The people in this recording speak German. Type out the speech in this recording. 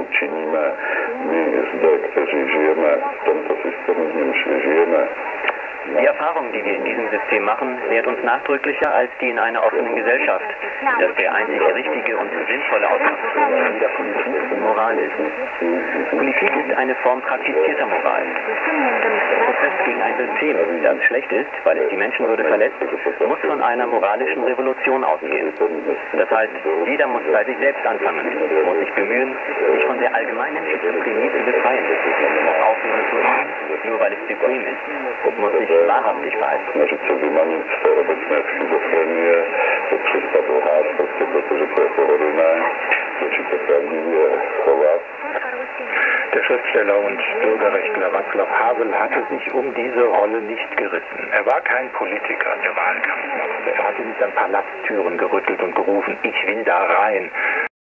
činíme my zde, kteří žijeme v tomto systému, v němž žijeme. Die Erfahrung, die wir in diesem System machen, lehrt uns nachdrücklicher als die in einer offenen Gesellschaft, dass der einzig richtige und sinnvolle Ausgangspunkt jeder Politik Moral ist. Politik ist eine Form praktizierter Moral. Der Protest gegen ein System, das schlecht ist, weil es die Menschenwürde verletzt, muss von einer moralischen Revolution ausgehen. Das heißt, jeder muss bei sich selbst anfangen, muss sich bemühen, sich von der allgemeinen Schizophrenie zu befreien, muss aufhören zu lügen, nur weil es bequem ist, muss sich wahrhaftig verhalten. Snažit se vymanit z té obecné schizofrenie, přestat lhát, prostě protože to je pohodlné, začít se pravdivě chovat. Der Schriftsteller und Bürgerrechtler Václav Havel hatte sich um diese Rolle nicht gerissen. Er war kein Politiker der Wahlkampf. Er hatte nicht an Palasttüren gerüttelt und gerufen, ich will da rein.